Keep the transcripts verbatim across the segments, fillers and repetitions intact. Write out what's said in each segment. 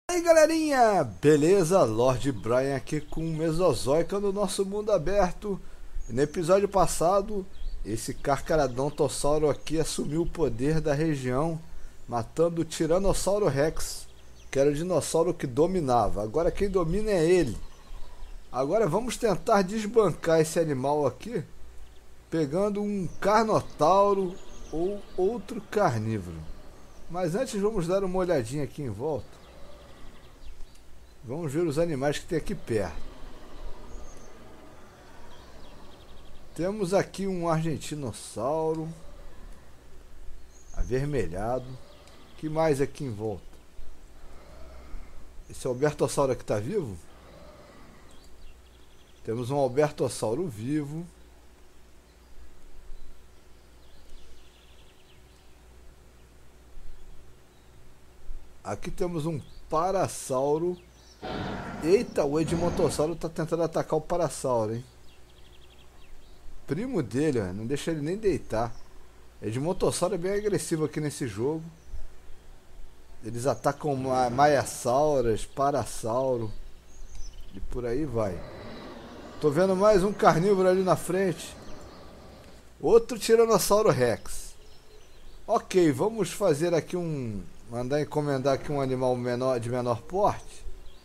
E aí galerinha, beleza? Lord Brian aqui com o Mesozoica no nosso mundo aberto. E no episódio passado, esse Carcharodontosauro aqui assumiu o poder da região, matando o Tiranossauro Rex, que era o dinossauro que dominava. Agora quem domina é ele. Agora vamos tentar desbancar esse animal aqui, pegando um Carnotauro ou outro carnívoro. Mas antes vamos dar uma olhadinha aqui em volta. Vamos ver os animais que tem aqui perto. Temos aqui um argentinossauro avermelhado. Que mais aqui em volta? Esse albertossauro aqui está vivo? Temos um albertossauro vivo. Aqui temos um parasauro. Eita, o Edmontossauro tá tentando atacar o parasauro, hein? Primo dele, ó, não deixa ele nem deitar. Edmontossauro é bem agressivo aqui nesse jogo. Eles atacam ma maiasauras, parasauro e por aí vai. Tô vendo mais um carnívoro ali na frente. Outro Tiranossauro Rex. Ok, vamos fazer aqui um... mandar encomendar aqui um animal menor, de menor porte.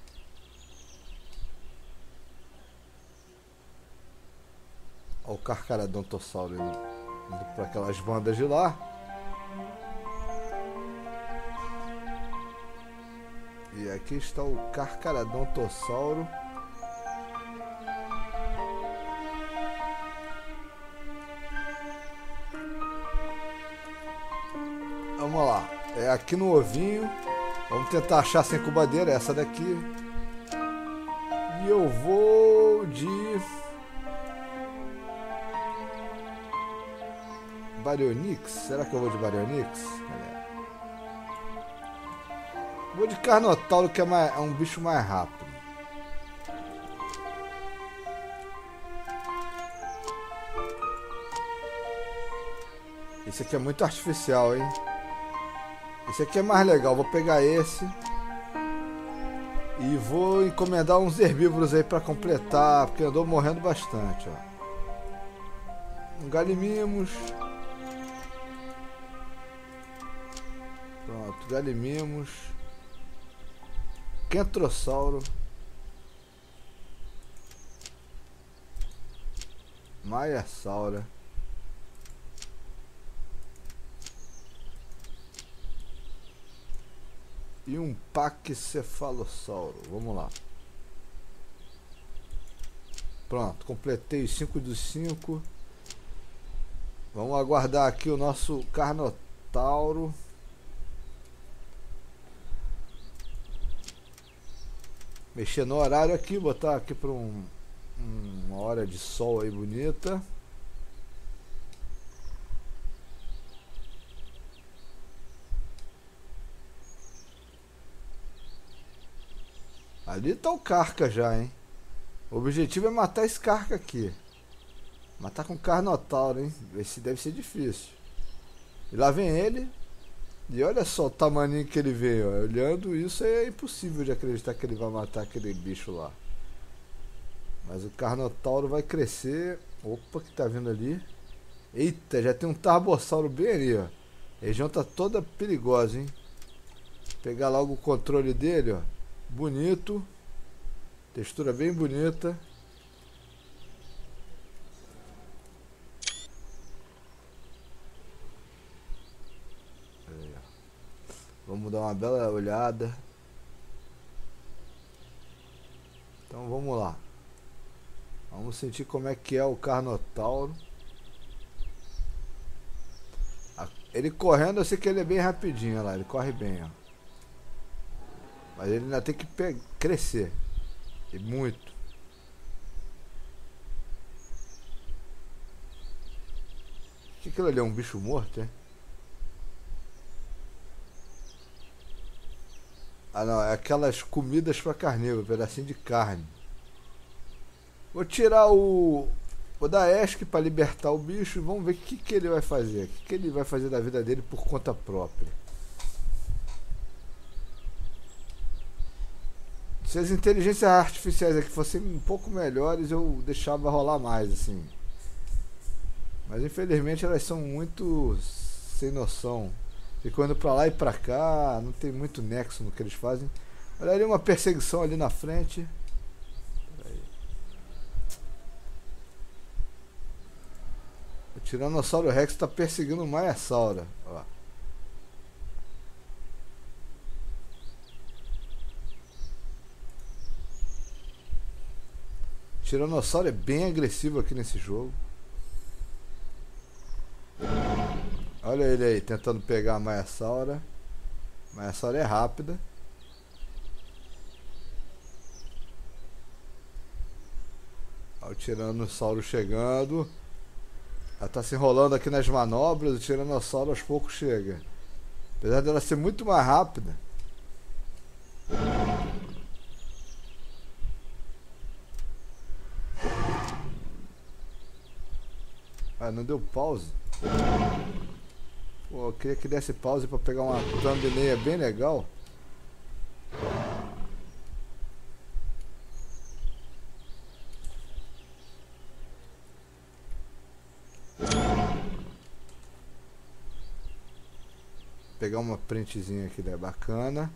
Olha o Carcharodontosauro indo, indo para aquelas bandas de lá. E aqui está o Carcharodontosauro. Vamos lá. É aqui no ovinho. Vamos tentar achar sem incubadeira essa daqui. E eu vou de... Baryonyx? Será que eu vou de Baryonyx? Vou de Carnotauro, que é, mais, é um bicho mais rápido. Esse aqui é muito artificial, hein? Esse aqui é mais legal. Vou pegar esse e vou encomendar uns herbívoros aí pra completar, porque andou morrendo bastante, ó. Um Gallimimus. Pronto, Gallimimus. Kentrossauro. Maiasaura. E um Pachycephalossauro. Vamos lá. Pronto, completei os cinco dos cinco. Vamos aguardar aqui o nosso Carnotauro. Mexer no horário aqui, botar aqui para um, uma hora de sol aí bonita. Ali tá o Carca já, hein? O objetivo é matar esse Carca aqui. Matar com Carnotauro, hein? Esse deve ser difícil. E lá vem ele. E olha só o tamanho que ele veio, ó. Olhando isso é impossível de acreditar que ele vai matar aquele bicho lá. Mas o Carnotauro vai crescer. Opa, que tá vindo ali. Eita, já tem um Tarbossauro bem ali, ó. A região tá toda perigosa, hein? Vou pegar logo o controle dele, ó. Bonito. Textura bem bonita. Vamos dar uma bela olhada. Então vamos lá. Vamos sentir como é que é o Carnotauro. Ele correndo, eu sei que ele é bem rapidinho, olha lá, ele corre bem, ó. Mas ele ainda tem que crescer. E muito. O que aquilo ali é? Um bicho morto, é? Ah não, é aquelas comidas para carnívoro, pedacinho de carne. Vou tirar o... Vou dar ESC para libertar o bicho e vamos ver o que, que ele vai fazer. O que, que ele vai fazer da vida dele por conta própria. Se as inteligências artificiais aqui fossem um pouco melhores, eu deixava rolar mais, assim. Mas infelizmente elas são muito sem noção. Ficam indo pra lá e pra cá, não tem muito nexo no que eles fazem. Olha ali uma perseguição ali na frente. Peraí. O Tiranossauro Rex está perseguindo o Maiasaura. Ó. O Tiranossauro é bem agressivo aqui nesse jogo. Olha ele aí, tentando pegar a Maiasaura. A Maiasaura é rápida. Olha o Tiranossauro chegando. Ela tá se enrolando aqui nas manobras. O Tiranossauro aos poucos chega. Apesar dela ser muito mais rápida. Ah, não deu pause. Pô, eu queria que desse pause pra pegar uma thumbnail bem legal. Pegar uma printzinha aqui, né? Bacana.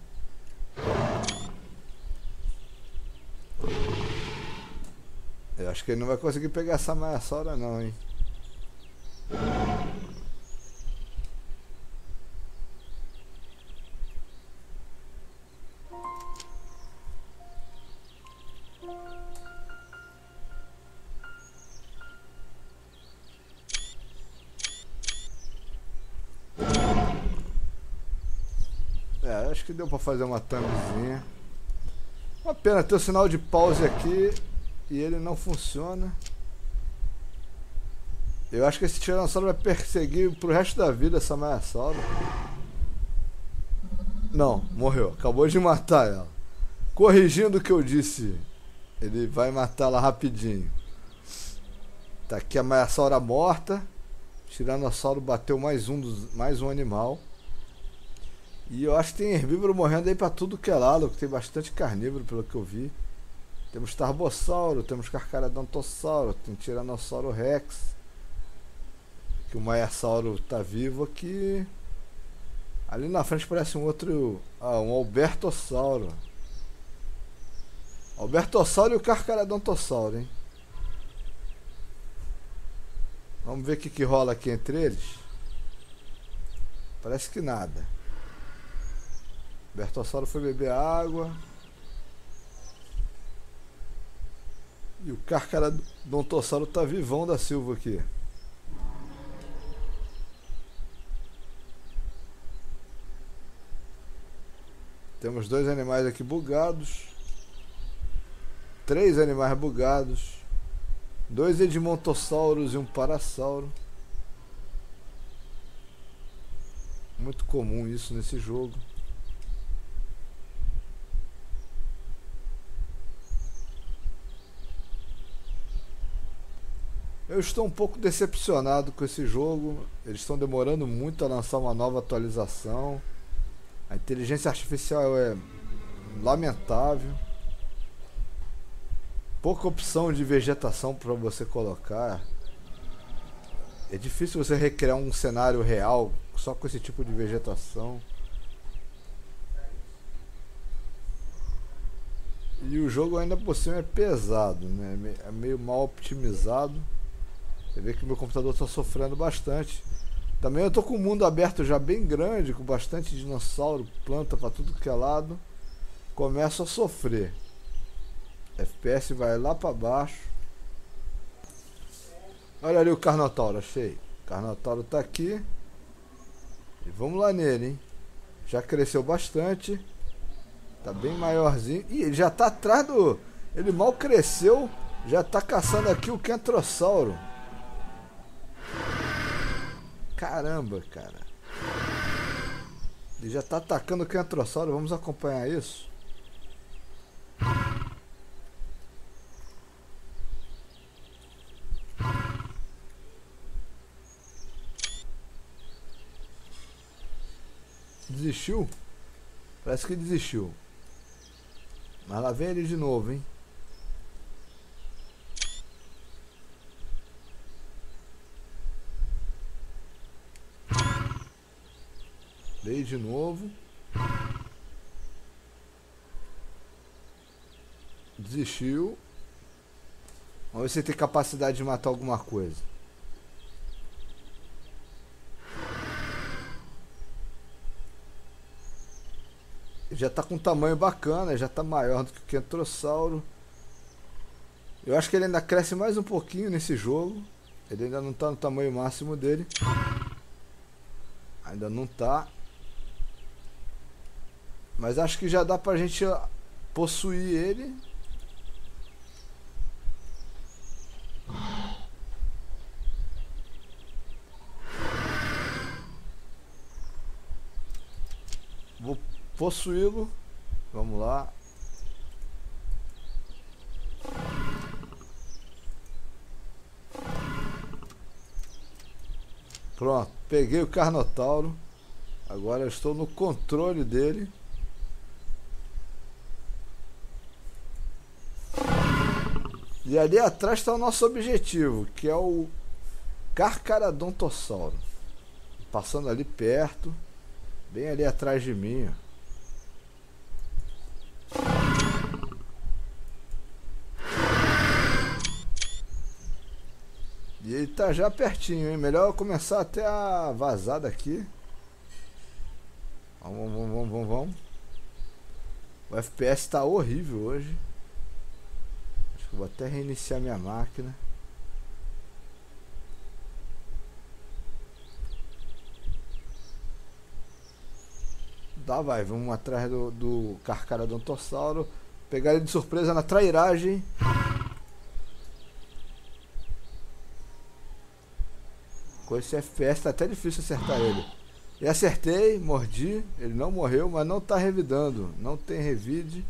Eu acho que ele não vai conseguir pegar essa Maiasaura não, hein? É, acho que deu pra fazer uma thumbzinha. Uma pena ter o sinal de pause aqui e ele não funciona. Eu acho que esse Tiranossauro vai perseguir pro resto da vida essa Maiasaura. Não, morreu. Acabou de matar ela. Corrigindo o que eu disse, ele vai matá-la rapidinho. Tá aqui a Maiasaura morta. O Tiranossauro bateu mais um, dos, mais um animal. E eu acho que tem herbívoro morrendo aí pra tudo que é lado, que tem bastante carnívoro pelo que eu vi. Temos Tarbossauro, temos Carcharodontossauro, tem Tiranossauro Rex. Que o Maiasauro tá vivo aqui. Ali na frente parece um outro... Ah, um Albertossauro. Albertossauro e o Carcharodontossauro, hein? Vamos ver o que, que rola aqui entre eles. Parece que nada. Albertossauro foi beber água. E o Carcharodontossauro tá vivão da Silva aqui. Temos dois animais aqui bugados. Três animais bugados. Dois Edmontossauros e um Parasauro. Muito comum isso nesse jogo. Eu estou um pouco decepcionado com esse jogo. Eles estão demorando muito a lançar uma nova atualização. A inteligência artificial é lamentável. Pouca opção de vegetação para você colocar. É difícil você recriar um cenário real só com esse tipo de vegetação. E o jogo ainda por cima é pesado, né? É meio mal optimizado. Você vê que meu computador está sofrendo bastante. Também eu tô com o mundo aberto já bem grande, com bastante dinossauro, planta para tudo que é lado. Começo a sofrer. F P S vai lá para baixo. Olha ali o Carnotauro, achei. O Carnotauro tá aqui. E vamos lá nele, hein? Já cresceu bastante. Tá bem maiorzinho. Ih, ele já tá atrás do... Ele mal cresceu, já tá caçando aqui o Kentrossauro. Caramba, cara. Ele já tá atacando o Kentrossauro. Vamos acompanhar isso. Desistiu? Parece que desistiu. Mas lá vem ele de novo, hein? Dei de novo. Desistiu. Vamos ver se ele tem capacidade de matar alguma coisa. Ele já tá com um tamanho bacana, já tá maior do que o Kentrossauro. Eu acho que ele ainda cresce mais um pouquinho nesse jogo. Ele ainda não tá no tamanho máximo dele. Ainda não tá. Mas acho que já dá pra gente possuir ele. Vou possuí-lo. Vamos lá. Pronto, peguei o Carnotauro. Agora eu estou no controle dele. E ali atrás está o nosso objetivo, que é o Carcaradontossauro. Passando ali perto, bem ali atrás de mim. E ele tá já pertinho, hein? Melhor eu começar até a vazar daqui. Vamos, vamos, vamos, vamos, vamos. O F P S tá horrível hoje. Acho que eu vou até reiniciar minha máquina. Tá, vai, vamos atrás do, do Carcaradontossauro. Pegar ele de surpresa na trairagem. Com esse F P S tá até difícil acertar ele. E acertei, mordi. Ele não morreu, mas não tá revidando. Não tem revide.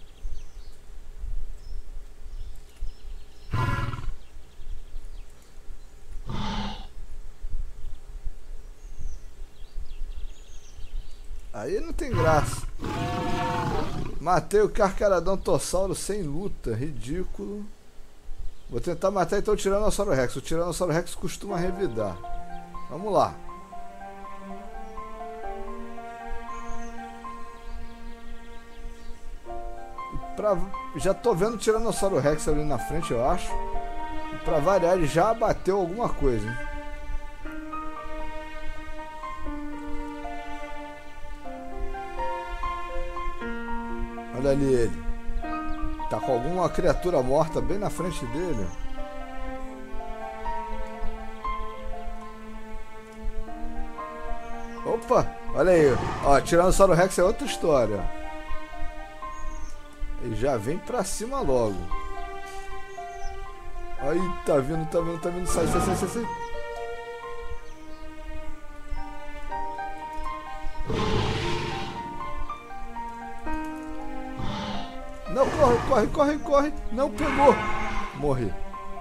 Aí não tem graça. Matei o Carcaradontossauro sem luta. Ridículo. Vou tentar matar então o Tiranossauro Rex. O Tiranossauro Rex costuma revidar. Vamos lá. Pra, já tô vendo o Tiranossauro Rex ali na frente, eu acho. E pra variar, ele já bateu alguma coisa, hein? Olha ali ele. Tá com alguma criatura morta bem na frente dele. Opa, olha aí. Ó, Tiranossauro Rex é outra história. Ele já vem pra cima logo. Aí, tá vindo, tá vindo, tá vindo. Sai, sai, sai, sai, sai. Não, corre, corre, corre, corre. Não pegou. Morri.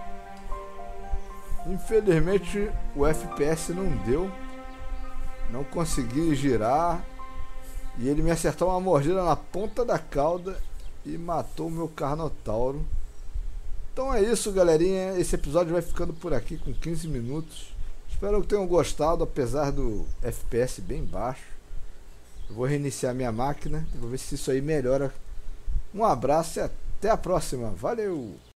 Infelizmente o F P S não deu. Não consegui girar. E ele me acertou uma mordida na ponta da cauda e matou o meu Carnotauro. Então é isso, galerinha. Esse episódio vai ficando por aqui com quinze minutos. Espero que tenham gostado, apesar do F P S bem baixo. Eu vou reiniciar minha máquina. Vou ver se isso aí melhora. Um abraço e até a próxima. Valeu!